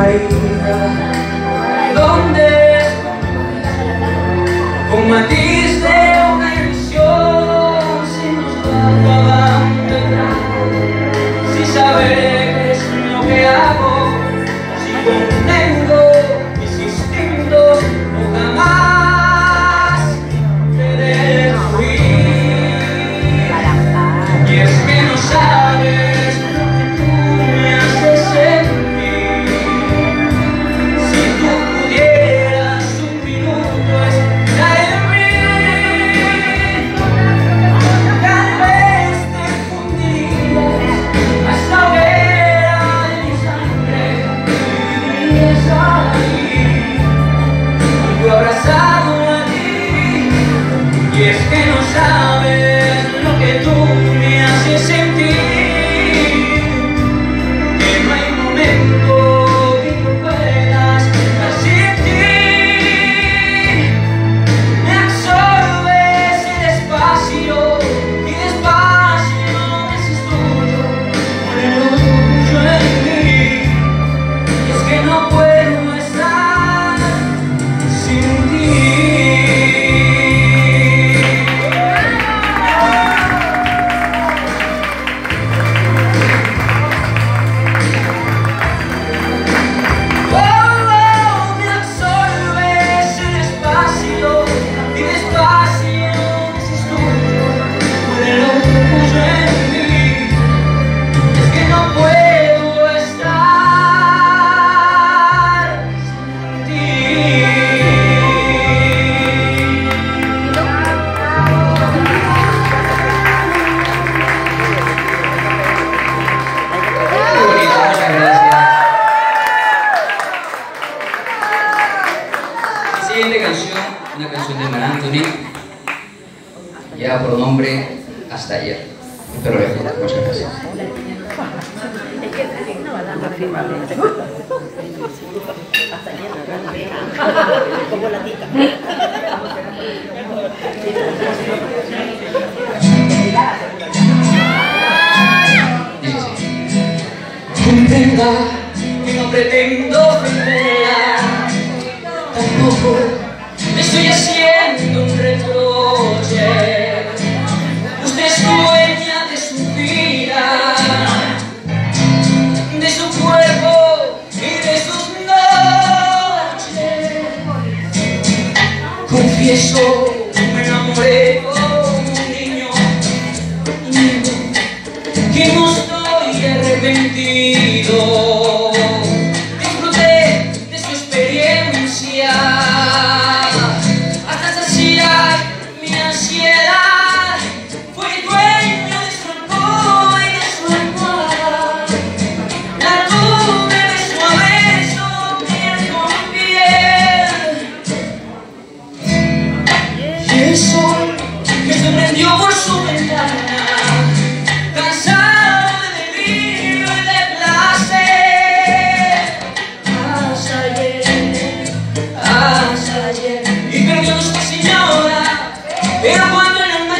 margarita, donde con matiz de una ilusión se nos va acabando el trago, sin saber qué es lo que hago, si contengo mis instintos o jamás querer huir. Y es que no sabes lo que tú me haces sentir. Si tú pudieras un minuto estar en mí, tal vez te fundirías hasta la hoguera de mi sangre y vivirías ahí, yo abrazado a ti. Y es que no sabes lo que tú me haces sentir, que no hay momento que no puedas resistir. Me absorbes el espacio y despacio me haces tuyo, por el orgullo en mí. Y es que no puedo estar sin ti. Siguiente canción, una canción de Mar Anthony, ya por nombre Hasta Ayer. Espero les guste. Muchas gracias. Comprenda que no pretendo ofenderla, tampoco le estoy haciendo un reproche. Usted es dueña de su vida, de su cuerpo y de sus noches. Confieso, me enamoré como un niño, que no estoy arrepentido. Por su ventana, cansado de delirio y de placer, hasta ayer, y perdió nuestra señora, pero cuando en la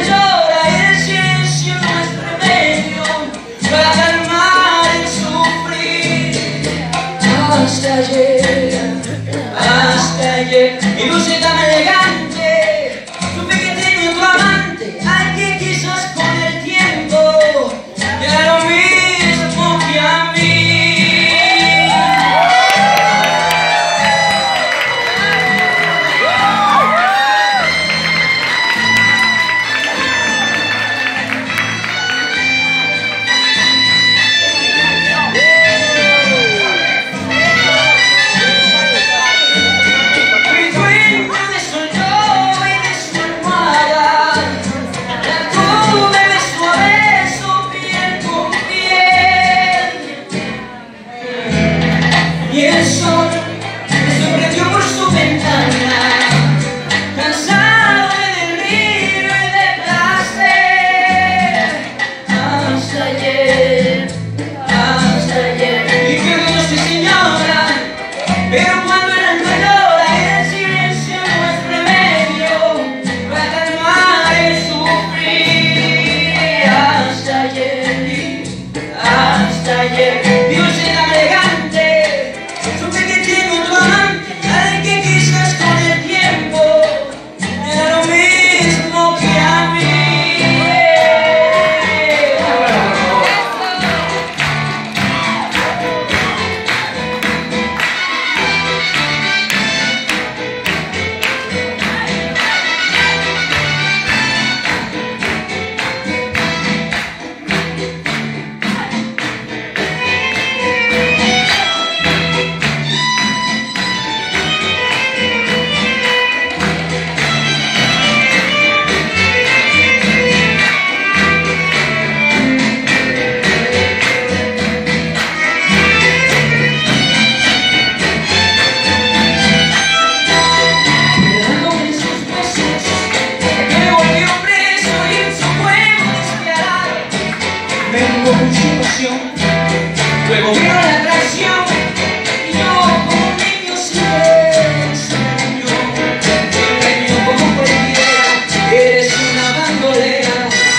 participación. Luego vino la traición y yo como un niño silencio. Pequeño como cualquiera, eres una bandolera.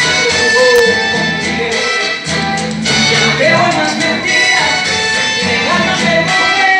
Ya no creo en más mentiras ni en engaños de mujer.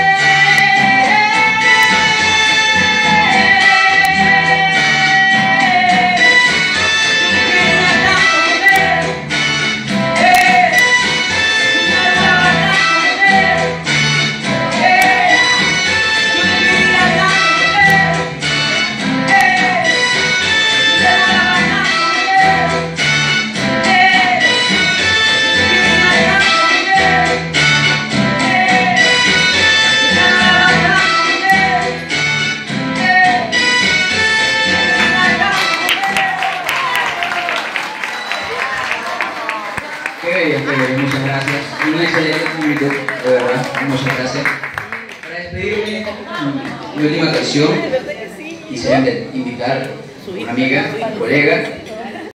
Qué bello, muchas gracias. Un excelente público, de verdad, muchas gracias. Para despedirme, mi última canción, quisiera invitar a una amiga, colega,